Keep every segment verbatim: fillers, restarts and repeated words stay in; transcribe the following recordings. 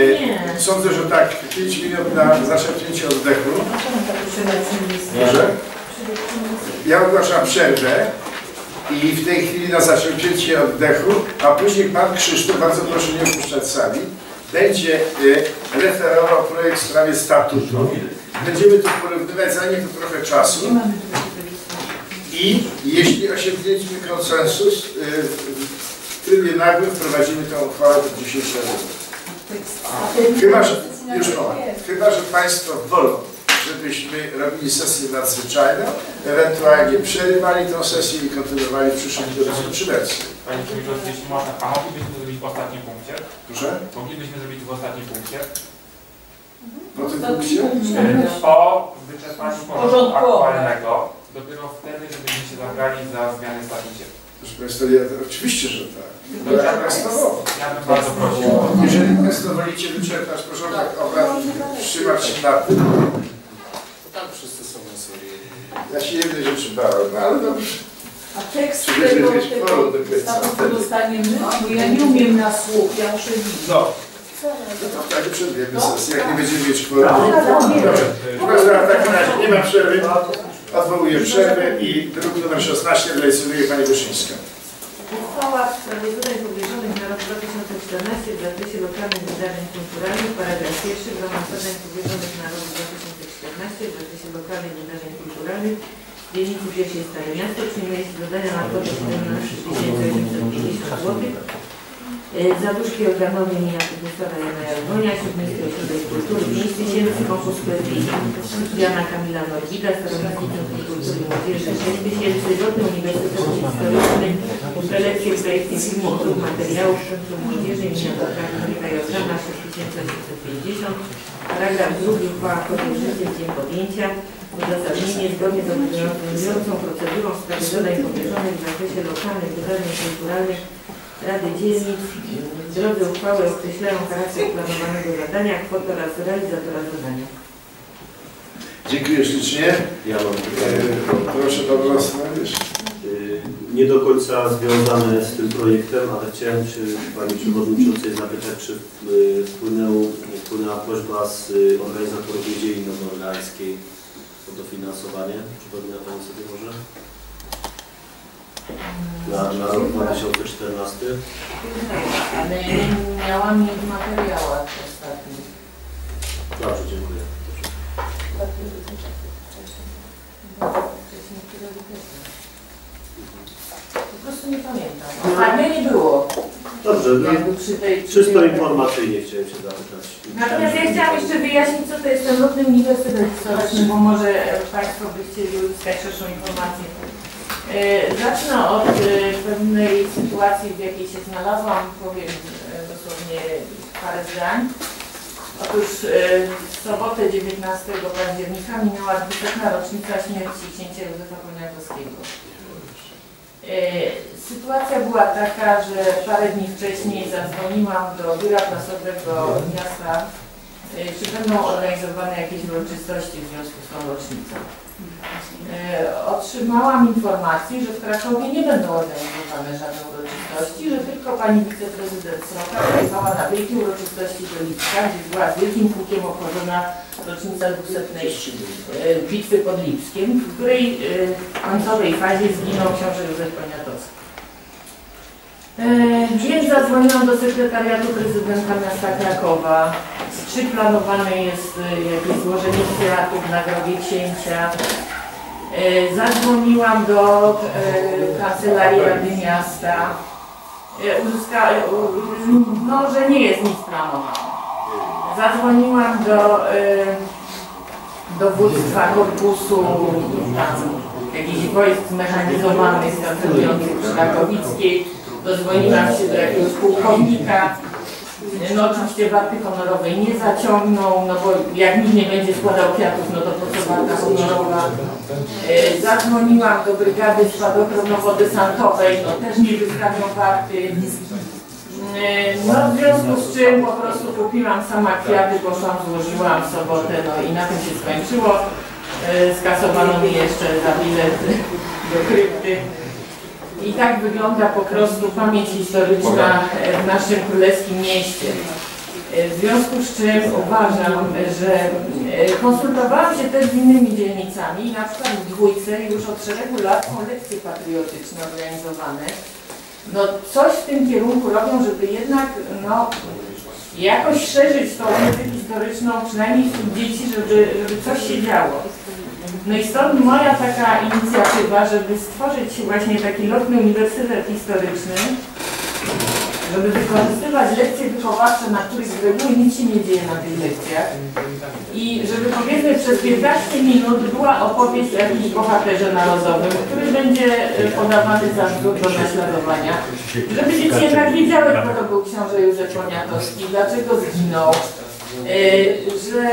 E, sądzę, że tak, pięć minut na zaczerpnięcie oddechu. Proszę. Ja ogłaszam przerwę i w tej chwili na zaczerpnięcie oddechu, a później pan Krzysztof, bardzo proszę nie opuszczać sali, będzie e, referował projekt w sprawie statutu. Będziemy tu porównywać, zajmie to trochę czasu. I jeśli osiągnięliśmy konsensus, e, w trybie nagłym wprowadzimy tę uchwałę do dzisiejszego. Chyba, że, już moment, chyba, że Państwo wolą, żebyśmy robili sesję nadzwyczajną, ewentualnie przerywali tę sesję i kontynuowali w przyszłym tygodniu przy wersji. Panie Przewodniczący, jeśli można, a moglibyśmy to zrobić w ostatnim punkcie? Proszę? Moglibyśmy zrobić to w ostatnim punkcie? Po tym punkcie? Po wyczerpaniu porządku aktualnego, dopiero wtedy, żebyśmy się zabrali za zmiany w statucie. Proszę Państwa, ja, oczywiście, że tak. No, ja, Państwo, ja bym bardzo prosił. jeżeli Państwo wolicie wyczerpać porządek obrad, wstrzymać się na tym. Tak, wszyscy są na sobie. Ja się jednej rzeczy bałem, no ale dobrze. A tekst tego, tego statutu dostaniemy, bo ja nie umiem na słuch, ja muszę widzieć. No. No to wtedy przerwiemy sesję, jak nie będziemy mieć kworum. Dobrze. W takim razie nie ma przerwy. Odwołuję przerwę i druk numer szesnaście realizuje Pani Wyszyńska. Uchwała w sprawie zadań powierzonych na rok dwa tysiące czternasty w zakresie lokalnych wydarzeń kulturalnych, paragraf pierwszy w ramach zadań powierzonych na rok dwa tysiące czternasty w zakresie lokalnych wydarzeń kulturalnych w dzielnicy pierwszej Stare Miasto przyjmuje się zadania na kwotę siedemnaście tysięcy osiemset pięćdziesiąt złotych. Zaduszki organowe imienia profesora Jana Jarmonia, Śródmiejski Ośrodek Kultury pięć tysięcy, konkurs poezji Jana Kamila Norwida, Staromiejski Centrum Kultury i Młodzieży sześć tysięcy, Lotny Uniwersytet Historyczny, prelekcje projekty filmu, prób materiałów Centrum Młodzieży imienia doktora Henryka Jordana sześć tysięcy osiemset pięćdziesiąt, paragraf drugi uchwała wchodzi w życie w dzień podjęcia, uzasadnienie zgodnie z obowiązującą procedurą w sprawie zadań powierzonych w zakresie lokalnych wydarzeń kulturalnych Rady Dzielnic w drodze uchwały określają charakter planowanego zadania, kwotę oraz realizatora zadania. Dziękuję ślicznie. Ja mam pytanie. Proszę Pan Rosnowicz. Nie do końca związane z tym projektem, ale chciałem się Pani Przewodniczącej zapytać, czy wpłynęł, wpłynęła prośba z organizatorów niedzieli nowoorgańskiej o dofinansowanie. Przypomina Pani sobie może? Na, na rok dwa tysiące czternasty? Ale nie miałam nic w materiałach ostatnich. Dobrze, dziękuję. Po prostu nie pamiętam. Ostatnio nie było. Dobrze, no, przy tej, przy czysto tej... informacyjnie chciałem się zapytać. Natomiast ja chciałam jeszcze wyjaśnić, co to jest ten Lotny Uniwersytet Historyczny, bo może Państwo by chcieli uzyskać szerszą informację. Zacznę od pewnej sytuacji, w jakiej się znalazłam, powiem dosłownie parę zdań. Otóż w sobotę dziewiętnastego października minęła dwusetna rocznica śmierci księcia Józefa Poniatowskiego. Sytuacja była taka, że parę dni wcześniej zadzwoniłam do biura prasowego miasta, czy będą organizowane jakieś uroczystości w związku z tą rocznicą. Otrzymałam informację, że w Krakowie nie będą organizowane żadne uroczystości, że tylko pani wiceprezydent Sroka pojechała na wielkie uroczystości do Lipska, gdzie była z wielkim pukiem obchodzona rocznica dwusetnej bitwy pod Lipskiem, w której w końcowej fazie zginął książę Józef Poniatowski. Więc zadzwoniłam do sekretariatu prezydenta miasta Krakowa, czy planowane jest jakieś złożenie kwiatów na grobie księcia. Zadzwoniłam do kancelarii Rady Miasta, uzyska, no, że nie jest nic planowane. Zadzwoniłam do dowództwa korpusu tam, jakichś wojsk zmechanizowanych stacjonujących przy Rakowickiej. Dozwoniłam się do jakiegoś pułkownika. No oczywiście warty honorowej nie zaciągnął, no bo jak nikt nie będzie składał kwiatów, no to po co warta honorowa. E, zadzwoniłam do brygady spadochronowo-desantowej, no też nie wystawią warty. E, no w związku z czym po prostu kupiłam sama kwiaty, poszłam, złożyłam w sobotę, no i na tym się skończyło. E, skasowano mi jeszcze za bilet do krypty. I tak wygląda po prostu pamięć historyczna w naszym królewskim mieście. W związku z czym uważam, że konsultowałam się też z innymi dzielnicami, na przykład w Dwójce już od szeregu lat są lekcje patriotyczne organizowane. No coś w tym kierunku robią, żeby jednak no, jakoś szerzyć tą wiedzę historyczną, przynajmniej wśród dzieci, żeby, żeby coś się działo. No i stąd moja taka inicjatywa, żeby stworzyć właśnie taki lotny uniwersytet historyczny, żeby wykorzystywać lekcje wychowawcze, na których z reguły nic się nie dzieje na tych lekcjach i żeby powiedzmy przez piętnaście minut była opowieść o jakimś bohaterze narodowym, który będzie podawany za wzór do naśladowania, żeby dzieci jednak wiedziały, kto to był książę Józef Poniatowski, dlaczego zginął, że,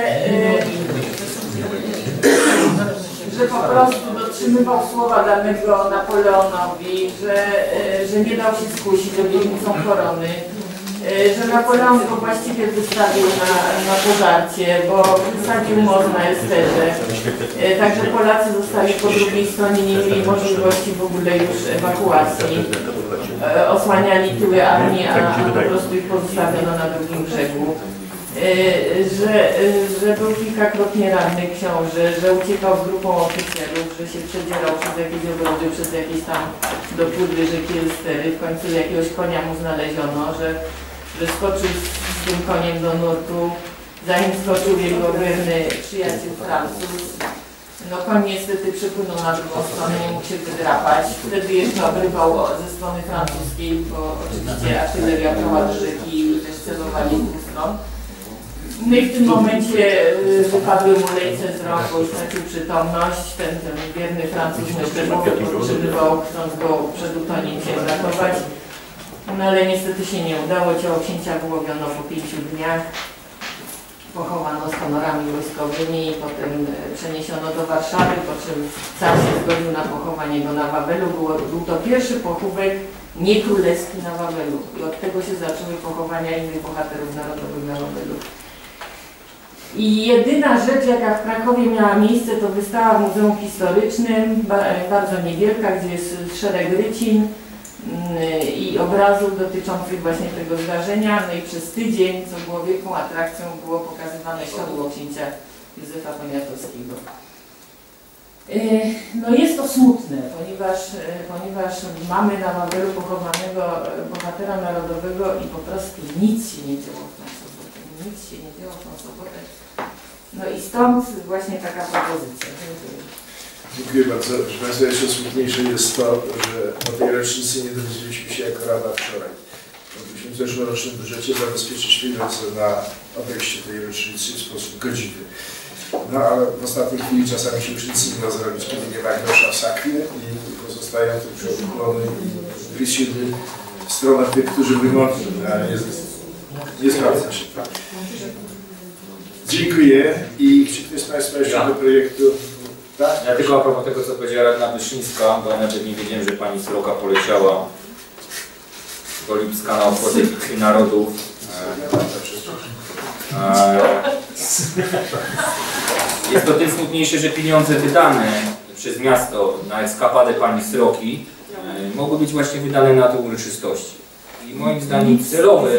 że po prostu dotrzymywał słowa danego Napoleonowi, że, że nie dał się skusić obietnicą korony, że Napoleon go właściwie wystawił na, na pożarcie, bo wysadził most na Esterze. Także Polacy zostali po drugiej stronie, nie mieli możliwości w ogóle już ewakuacji. Osłaniali tyły armii, a, a po prostu ich pozostawiono na drugim brzegu. Że, że był kilkakrotnie ranny książę, że uciekał z grupą oficerów, że się przedzierał przez jakieś ogrody, przez jakieś tam dopływy rzeki Elstery, w końcu jakiegoś konia mu znaleziono, że, że skoczył z tym koniem do nurtu, zanim skoczył jego wierny przyjaciel Francuz. No koń niestety przepłynął na drugą stronę, nie mógł się wydrapać. Wtedy jeszcze obrywał ze strony francuskiej, bo oczywiście artyleria brała do rzeki i też celowali z dwóch stron. No i w tym momencie wypadły mu lejce z rąk, bo już stracił przytomność. Ten, ten wierny Francuz myślę, podtrzymywał, chcąc go przed utonięciem ratować. No ale niestety się nie udało. Ciało księcia wyłowiono po pięciu dniach. Pochowano z honorami wojskowymi i potem przeniesiono do Warszawy, po czym car się zgodził na pochowanie go na Wawelu. Było, był to pierwszy pochówek niekrólewski na Wawelu. I od tego się zaczęły pochowania innych bohaterów narodowych na Wawelu. I jedyna rzecz, jaka w Krakowie miała miejsce, to wystawa w Muzeum Historycznym, bardzo niewielka, gdzie jest szereg rycin i obrazów dotyczących właśnie tego zdarzenia. No i przez tydzień, co było wielką atrakcją, było pokazywane siodło księcia Józefa Poniatowskiego. No jest to smutne, ponieważ, ponieważ mamy na Wawelu pochowanego bohatera narodowego i po prostu nic się nie działo w tą sobotę. Nic się nie działo w tą sobotę. No i stąd właśnie taka propozycja. Dziękuję. Dziękuję bardzo. Proszę Państwa, jeszcze smutniejsze jest to, że o tej rocznicy nie dowiedzieliśmy się jako Rada wczoraj. Mogliśmy w zeszłorocznym budżecie zabezpieczyć pieniądze na obejście tej rocznicy w sposób godziwy. No ale w ostatniej chwili czasami się już nic nie da zrobić, kiedy nie ma grosza w sakwie i pozostają tylko ukłony i gryziemy w stronę tych, którzy wymogli, ale nie, nie sprawdza się. Dziękuję. I czy ktoś z Państwa jeszcze do projektu? Tak? Ja tylko a propos tego, co powiedziała radna Wyszyńska, bo ja nawet nie wiedziałem, że pani Sroka poleciała do Lipska na obchody narodów. Jest to tym smutniejsze, że pieniądze wydane przez miasto na eskapadę pani Sroki mogły być właśnie wydane na te uroczystości. I moim zdaniem celowe,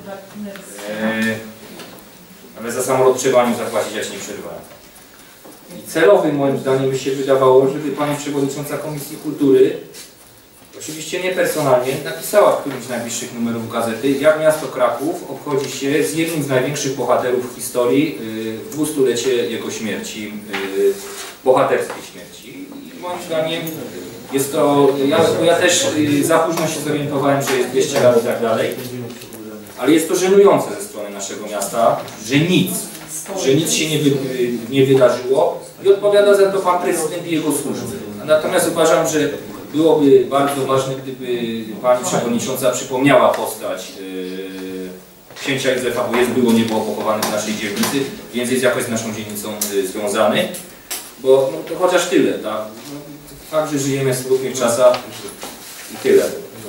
ale za samolot trzeba nią zapłacić, ja się nie przerwałem. I celowy moim zdaniem by się wydawało, żeby pani przewodnicząca Komisji Kultury, oczywiście nie personalnie, napisała w którymś z najbliższych numerów gazety, jak miasto Kraków obchodzi się z jednym z największych bohaterów w historii w dwustulecie jego śmierci, bohaterskiej śmierci. I moim zdaniem jest to, ja, ja też za późno się zorientowałem, że jest dwieście lat i tak dalej, ale jest to żenujące ze strony naszego miasta, że nic, że nic się nie, wy, nie wydarzyło i odpowiada za to pan prezydent i jego służby. Natomiast uważam, że byłoby bardzo ważne, gdyby pani przewodnicząca przypomniała postać yy, księcia Józefa, bo jest, było, nie było pochowany w naszej dzielnicy, więc jest jakoś z naszą dzielnicą yy, związany. Bo no, to chociaż tyle, tak? No, fakt, że żyjemy w smutnych czasach i tyle.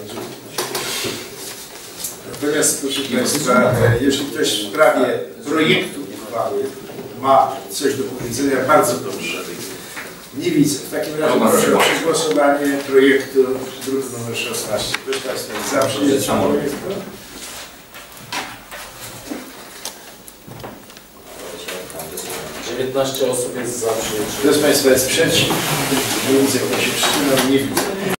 Natomiast proszę Państwa, jeżeli ktoś w sprawie projektu uchwały ma coś do powiedzenia, bardzo proszę. Nie widzę. W takim razie proszę o przegłosowanie projektu druk nr szesnaście. Proszę Państwa, za przyjęciem projektu. dziewiętnaście osób jest za przyjęciem. Kto z Państwa jest przeciw? Nie widzę, kto się wstrzymał, nie widzę.